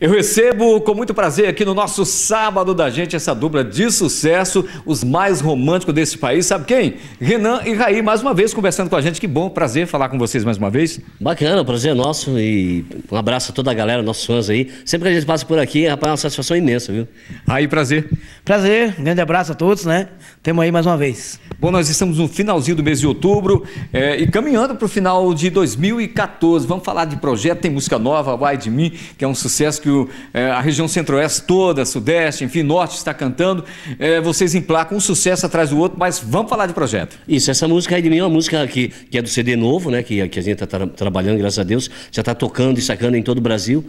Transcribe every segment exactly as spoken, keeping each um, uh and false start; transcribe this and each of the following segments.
Eu recebo com muito prazer aqui no nosso Sábado da Gente essa dupla de sucesso, os mais românticos desse país. Sabe quem? Renan e Raí, mais uma vez conversando com a gente. Que bom, prazer falar com vocês mais uma vez. Bacana, prazer é nosso e um abraço a toda a galera, nossos fãs aí. Sempre que a gente passa por aqui, rapaz, é uma satisfação imensa, viu? Raí, prazer. Prazer, um grande abraço a todos, né? Temos aí mais uma vez. Bom, nós estamos no finalzinho do mês de outubro é, e caminhando para o final de dois mil e quatorze. Vamos falar de projeto, tem música nova, Vai de Mim, que é um sucesso que o, é, a região centro-oeste toda, sudeste, enfim, norte está cantando. É, vocês emplacam um sucesso atrás do outro, mas vamos falar de projeto. Isso, essa música aí de mim é uma música que, que é do C D novo, né? Que, que a gente está tra trabalhando, graças a Deus, já está tocando e sacando em todo o Brasil.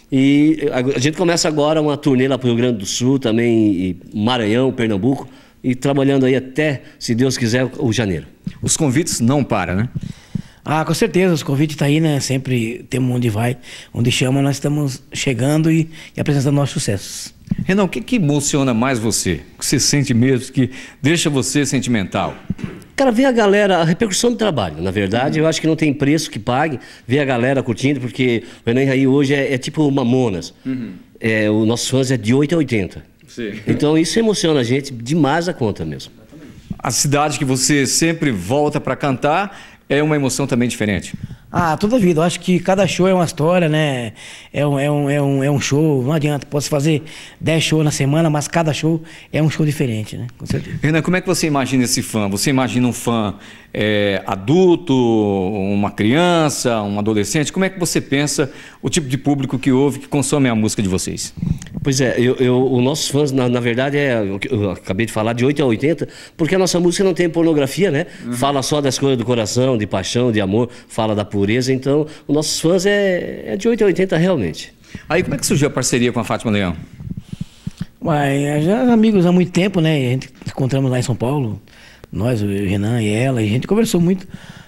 E a, a gente começa agora uma turnê lá para o Rio Grande do Sul, também e Maranhão, Pernambuco, e trabalhando aí até, se Deus quiser, o janeiro. Os convites não param, né? Ah, com certeza, os convites estão aí, né? Sempre temos onde vai, onde chama, nós estamos chegando e, e apresentando nossos sucessos. Renan, o que, que emociona mais você? O que você sente mesmo, que deixa você sentimental? Cara, ver a galera, a repercussão do trabalho, na verdade, eu acho que não tem preço que pague ver a galera curtindo, porque o Renan e Raí hoje é, é tipo Mamonas. Uhum. É, os nossos fãs é de oito a oitenta. Sim. Então isso emociona a gente demais a conta mesmo. A cidade que você sempre volta para cantar é uma emoção também diferente? Ah, toda a vida. Eu acho que cada show é uma história, né? É um, é um, é um, é um show, não adianta. Posso fazer dez shows na semana, mas cada show é um show diferente, né? Com certeza. Renan, como é que você imagina esse fã? Você imagina um fã é, adulto, uma criança, um adolescente? Como é que você pensa o tipo de público que ouve, que consome a música de vocês? Pois é, eu, eu, os nossos fãs, na, na verdade, é, eu acabei de falar, de oito a oitenta, porque a nossa música não tem pornografia, né? Uhum. Fala só das coisas do coração, de paixão, de amor, fala da pureza. Então, os nossos fãs é, é de oito a oitenta realmente. Aí, como é que surgiu a parceria com a Fátima Leão? Ué, já amigos há muito tempo, né? A gente encontramos lá em São Paulo, nós, o Renan e ela, e a gente conversou muito.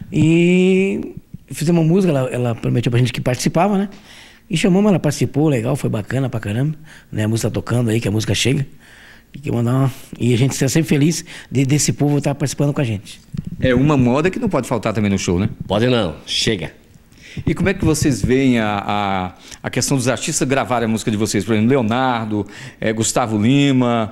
E fizemos uma música, ela, ela prometeu pra gente que participava, né? E chamamos, ela participou, legal, foi bacana pra caramba, né? A música tá tocando aí, que a música chega. E, que mandar uma... e a gente está sempre feliz de, desse povo estar participando com a gente. É uma moda que não pode faltar também no show, né? Pode não, chega. E como é que vocês veem a, a, a questão dos artistas gravarem a música de vocês? Por exemplo, Leonardo, é, Gustavo Lima,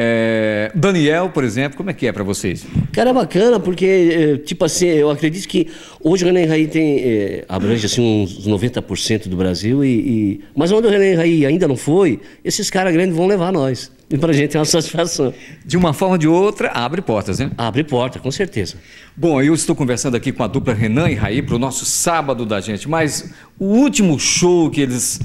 é, Daniel, por exemplo, como é que é para vocês? Cara, é bacana, porque, tipo assim, eu acredito que hoje o Renan e Raí tem, é, abrange assim, uns noventa por cento do Brasil, e, e... mas onde o Renan e Raí ainda não foi, esses caras grandes vão levar nós. E pra gente é uma satisfação. De uma forma ou de outra, abre portas, né? Abre porta, com certeza. Bom, eu estou conversando aqui com a dupla Renan e Raí para o nosso Sábado da Gente, mas o último show que eles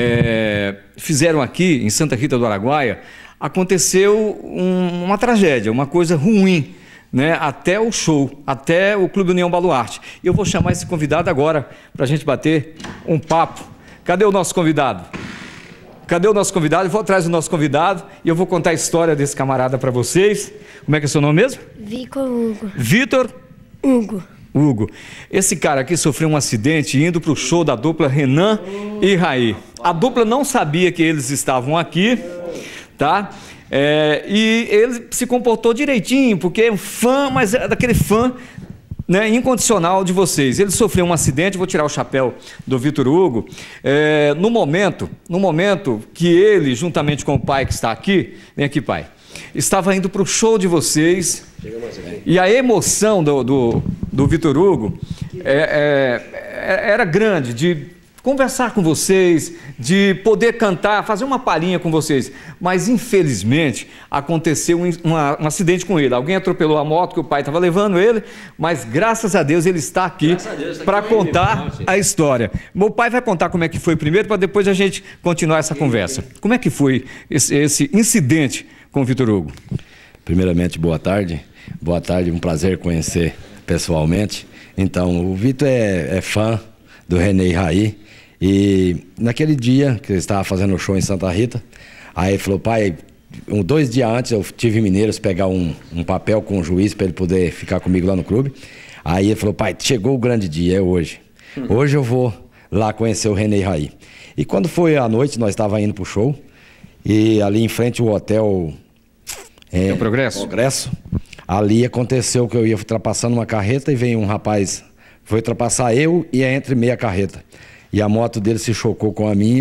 é, fizeram aqui em Santa Rita do Araguaia, aconteceu um, uma tragédia, uma coisa ruim, né? Até o show, até o Clube União Baluarte. E eu vou chamar esse convidado agora para a gente bater um papo. Cadê o nosso convidado? Cadê o nosso convidado? Eu vou atrás do nosso convidado e eu vou contar a história desse camarada para vocês. Como é que é o seu nome mesmo? Vitor Hugo. Vitor? Hugo. Hugo. Esse cara aqui sofreu um acidente indo para o show da dupla Renan e Raí. A dupla não sabia que eles estavam aqui, tá? É, e ele se comportou direitinho, porque é um fã, mas é daquele fã, né, incondicional de vocês. Ele sofreu um acidente, vou tirar o chapéu do Vitor Hugo, é, no momento, no momento que ele, juntamente com o pai que está aqui, vem aqui, pai, estava indo para o show de vocês, e a emoção do, do, do Vitor Hugo é, é, era grande, de conversar com vocês, de poder cantar, fazer uma palhinha com vocês. Mas, infelizmente, aconteceu um, uma, um acidente com ele. Alguém atropelou a moto que o pai estava levando ele, mas, graças a Deus, ele está aqui para contar ele, a história. Meu pai vai contar como é que foi primeiro, para depois a gente continuar essa conversa. Como é que foi esse, esse incidente com o Vitor Hugo? Primeiramente, boa tarde. Boa tarde, um prazer conhecer pessoalmente. Então, o Vitor é, é fã do Renan e Raí. E naquele dia que eu estava fazendo o show em Santa Rita, aí ele falou, pai, um, dois dias antes eu tive em Mineiros pegar um, um papel com o juiz para ele poder ficar comigo lá no clube. Aí ele falou, pai, chegou o grande dia, é hoje. Hoje eu vou lá conhecer o Renan e Raí. E quando foi à noite, nós estávamos indo pro show, e ali em frente ao hotel é, o Progresso. Progresso, ali aconteceu que eu ia ultrapassando uma carreta e veio um rapaz, foi ultrapassar eu e entre meia carreta. E a moto dele se chocou com a minha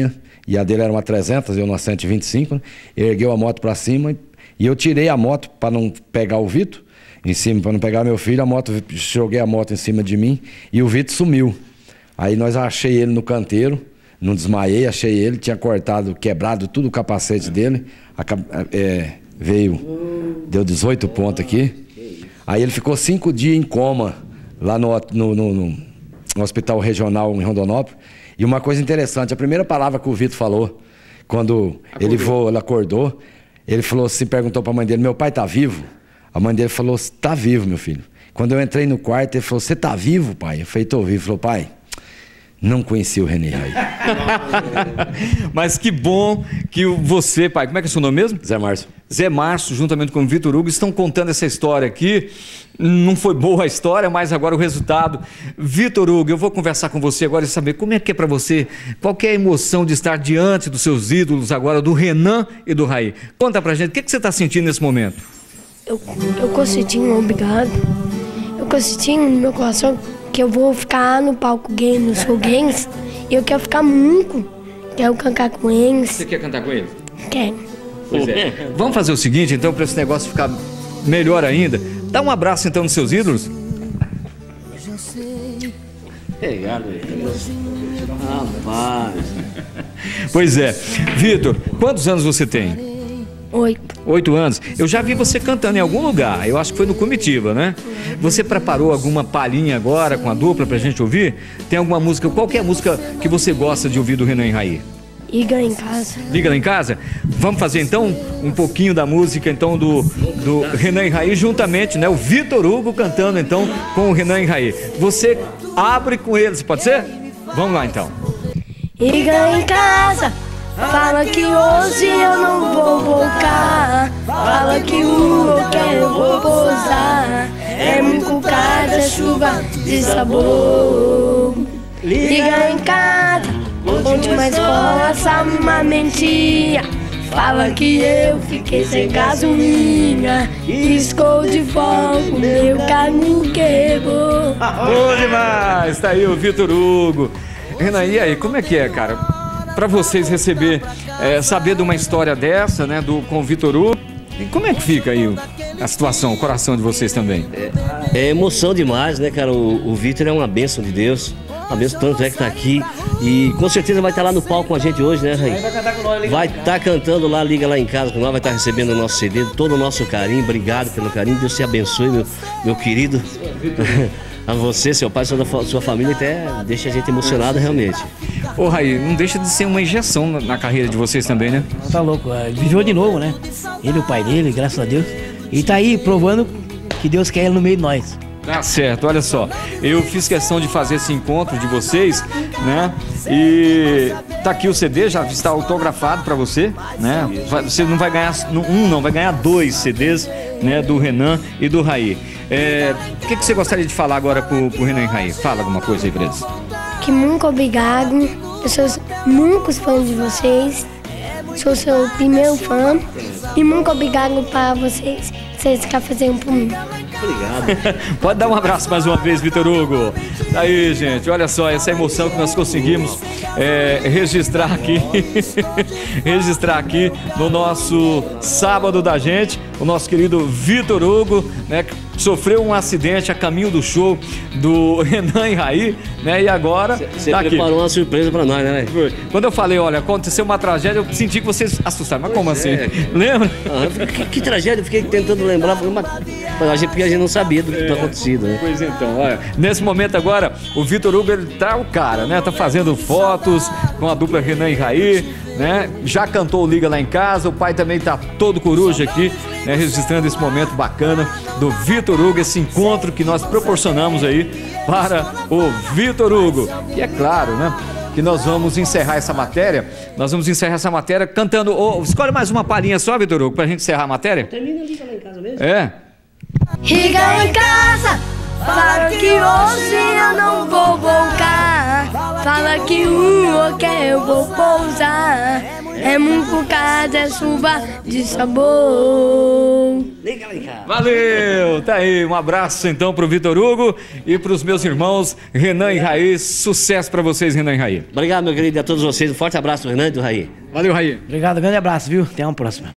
e a dele era uma trezentos, eu uma cento e vinte e cinco, né? Ele ergueu a moto para cima e eu tirei a moto para não pegar o Vitor em cima, para não pegar meu filho. A moto, joguei a moto em cima de mim e o Vitor sumiu. Aí nós achei ele no canteiro, não desmaiei, achei ele, tinha cortado, quebrado tudo o capacete dele, a, é, veio, deu dezoito pontos aqui. Aí ele ficou cinco dias em coma lá no, no, no, no hospital regional em Rondonópolis. E uma coisa interessante, a primeira palavra que o Vitor falou, quando acordou. ele voou, ele acordou, ele falou assim, perguntou para a mãe dele, meu pai tá vivo? A mãe dele falou, tá vivo, meu filho. Quando eu entrei no quarto, ele falou, você tá vivo, pai? Eu falei, tô vivo. Ele falou, pai, não conheci o René Raí. Mas que bom que você, pai, como é que é o seu nome mesmo? Zé Márcio. Zé Márcio, juntamente com o Vitor Hugo, estão contando essa história aqui. Não foi boa a história, mas agora o resultado. Vitor Hugo, eu vou conversar com você agora e saber como é que é para você, qual que é a emoção de estar diante dos seus ídolos agora, do Renan e do Raí. Conta pra gente, o que, que você está sentindo nesse momento? Eu, eu tô sentindo obrigado. Eu tô sentindo no meu coração que eu vou ficar no palco gay, no show games, e eu quero ficar muito. Quero cantar com eles. Você quer cantar com eles? Quero. Pois é. Vamos fazer o seguinte, então, para esse negócio ficar melhor ainda. Dá um abraço, então, nos seus ídolos. Obrigado. Rapaz. Pois é. Vitor, quantos anos você tem? Oito. Oito anos. Eu já vi você cantando em algum lugar. Eu acho que foi no Comitiva, né? Você preparou alguma palhinha agora com a dupla pra gente ouvir? Tem alguma música, qualquer música que você gosta de ouvir do Renan e Raí? Liga em casa. Liga lá em casa? Vamos fazer então um pouquinho da música então do, do Renan e Raí juntamente, né? O Vitor Hugo cantando então com o Renan e Raí. Você abre com eles, pode ser? Vamos lá então. Liga em casa, fala que hoje eu não vou voltar. Fala que o que eu vou pousar é muito cada chuva de sabor. Liga em casa, onde uma escola sabe uma mentira. Fala que eu fiquei sem gasolina e estou de fogo, meu carro quebrou. Bom demais! Tá aí o Vitor Hugo. Renan, e aí, como é que é, cara? Para vocês receber, é, saber de uma história dessa, né, do, com o Vitor Hugo, e como é que fica aí o, a situação, o coração de vocês também? É, é emoção demais, né, cara? O, o Vitor é uma bênção de Deus, uma bênção, tanto é que tá aqui, e com certeza vai estar lá no palco com a gente hoje, né, Raí? Vai cantar com nós, vai estar cantando lá, Liga Lá em Casa com nós, vai estar recebendo o nosso C D, todo o nosso carinho, obrigado pelo carinho, Deus te abençoe, meu, meu querido. A você, seu pai, sua, sua família, até deixa a gente emocionado realmente. Ô Raí, não deixa de ser uma injeção na, na carreira de vocês também, né? Tá louco, ele viveu de novo, né? Ele e o pai dele, graças a Deus. E tá aí provando que Deus quer ele no meio de nós. Tá certo, olha só, eu fiz questão de fazer esse encontro de vocês, né? E tá aqui o C D, já está autografado para você, né? Você não vai ganhar um, não, vai ganhar dois C Ds, né? Do Renan e do Raí. É, o que, que você gostaria de falar agora pro, pro Renan e Raí? Fala alguma coisa aí pra eles. Que muito obrigado, eu sou muito fã de vocês, sou seu primeiro fã e muito obrigado para vocês, vocês que fazendo por mim. Obrigado. Pode dar um abraço mais uma vez, Vitor Hugo. Aí, gente, olha só, essa emoção que nós conseguimos é, registrar aqui, registrar aqui no nosso sábado da gente, o nosso querido Vitor Hugo, né, que sofreu um acidente a caminho do show do Renan e Raí, né, e agora Você tá preparou aqui. uma surpresa pra nós, né? Quando eu falei, olha, aconteceu uma tragédia, eu senti que vocês assustaram, mas como assim? é. Lembra? Ah, que, que tragédia, eu fiquei tentando lembrar, mas, mas a gente, porque a gente não sabia do que tinha acontecido, né? Pois então, olha, nesse momento agora, o Vitor Hugo, ele tá o cara, né? Tá fazendo fotos com a dupla Renan e Raí, né? Já cantou o Liga Lá em Casa, o pai também tá todo coruja aqui, né? Registrando esse momento bacana do Vitor Hugo, esse encontro que nós proporcionamos aí para o Vitor Hugo. E é claro, né? Que nós vamos encerrar essa matéria, nós vamos encerrar essa matéria cantando, oh, escolhe mais uma palhinha só, Vitor Hugo, pra gente encerrar a matéria. Termina Liga Lá em Casa mesmo? É. Liga em casa, fala que hoje eu não vou voltar. Fala que o que eu vou pousar é mucucada, chuva de sabor. Liga lá em casa. Valeu! Tá aí, um abraço então pro Vitor Hugo e pros meus irmãos Renan e Raí. Sucesso pra vocês, Renan e Raí. Obrigado, meu querido, e a todos vocês. Um forte abraço do Renan e do Raí. Valeu, Raí. Obrigado, grande abraço, viu? Até uma próxima.